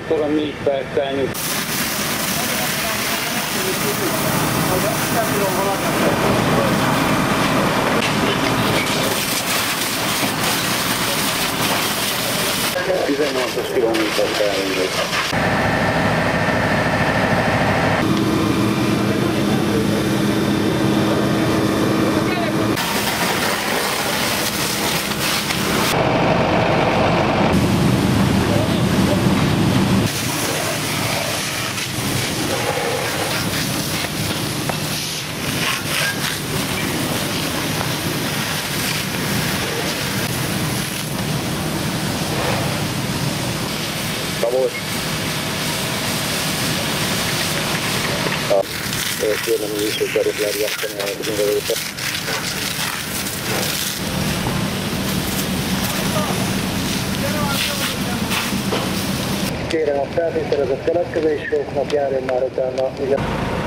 akkor a 4 percen. ...18 kilométert elindult. Vamos. Kérem, hogy is akarok lerjasztani a mindenőt. Kérem, a feltételezett keletkezésről, járjon már utána.